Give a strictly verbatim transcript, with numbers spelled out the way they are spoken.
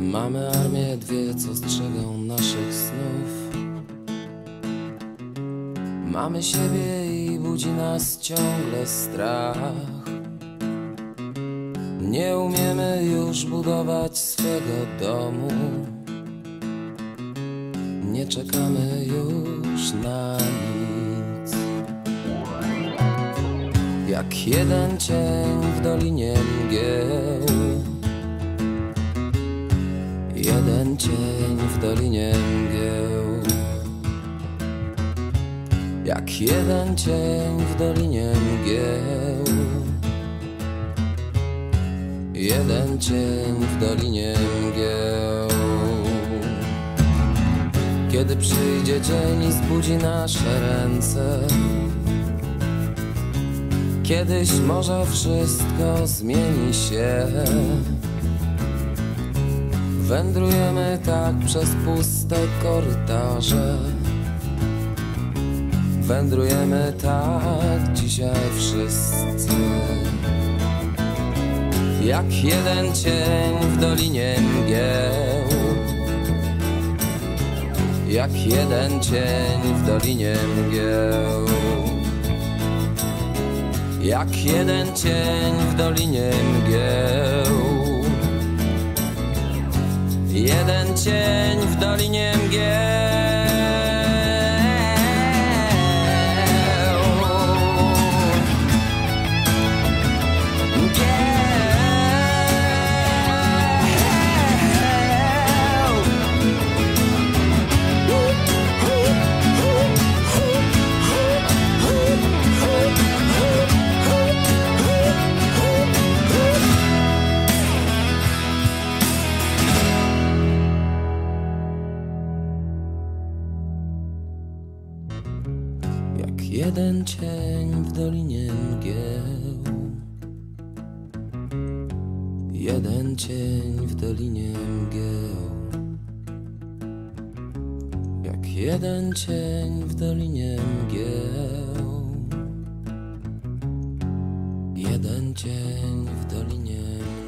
Mamy armię dwie, co strzegą naszych snów. Mamy siebie i budzi nas ciągle strach. Nie umiemy już budować swego domu. Nie czekamy już na nic. Jak jeden cień w dolinie mgieł, jeden cień w dolinie mgieł. Jak jeden cień w dolinie mgieł, jeden cień w dolinie mgieł. Kiedy przyjdzie dzień i zbudzi nasze ręce, kiedyś może wszystko zmieni się. Wędrujemy tak przez puste korytarze. Wędrujemy tak dzisiaj wszyscy. Jak jeden cień w dolinie mgieł, jak jeden cień w dolinie mgieł, jak jeden cień w dolinie mgieł, jeden cień w dolinie mgieł. Jak jeden cień w dolinie mgieł, jeden cień w dolinie mgieł, jak jeden cień w dolinie mgieł, jeden cień w dolinie mgieł.